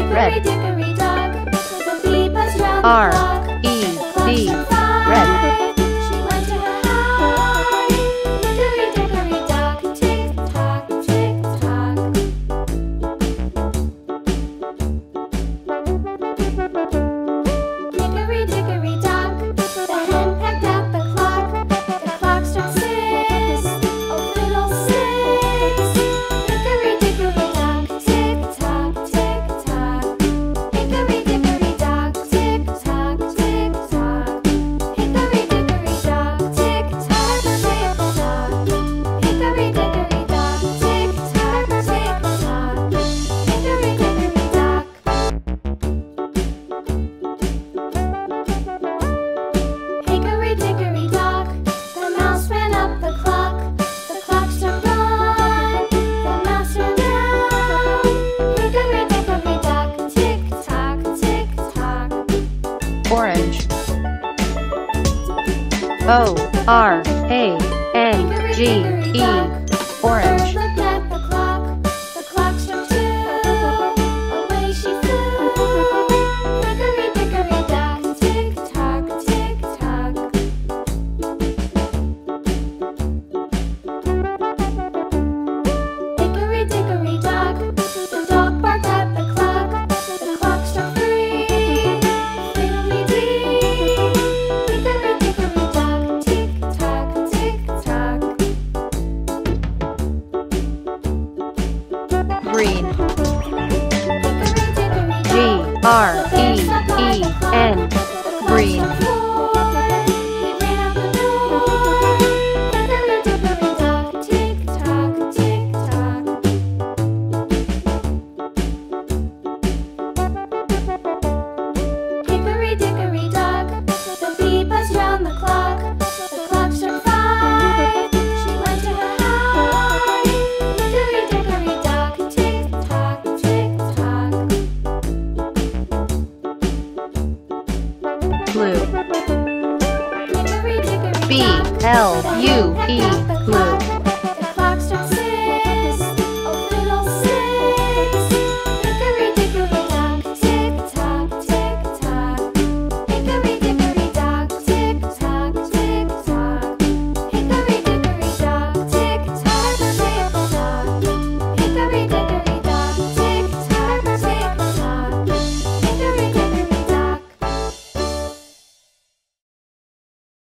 red. Hickory dickory dock, the bee buzzed round the R clock. E The clock D, struck 5. red. She went to her high. Hickory dickory dock, tick tock, tick tock. Hickory dickory dock, the hen pecked at the clock. The clock struck 6. Oh, fiddle 6. Hickory dickory dock, tick tock, tick tock. Hickory dickory dock, tick tock, tick tock. Hickory dickory dock, tick tock, tick tock. Hickory dickory dock, tick tock, tick tock. Hickory dickory dock. Hickory dickory dock, the mouse ran up the clock. The clock struck 1. The mouse ran down. Hickory dickory dock, tick tock, tick tock. Orange. O R A N G E, orange. Bird looked at the clock. The clock struck 2. Away she flew. Hickory dickory dock, tick tock, tick tock. Hickory dickory dock, the dog barked at the clock. The clock struck 3. Fiddly-dee. Hickory dickory dock, tick tock, tick tock. Green. Hickory dickory G dock, R the bear sat by E the E clock. N, The clock green. struck 4. He ran out the door. Hickory dickory dock, tick tock, tick tock. Hickory dickory dock, the bee buzzed round the clock. The clock struck 5. She went to her high. Hickory dickory dock, tick tock, tick tock. Blue. Hickory dickory B dock, L the U hen pecked E, at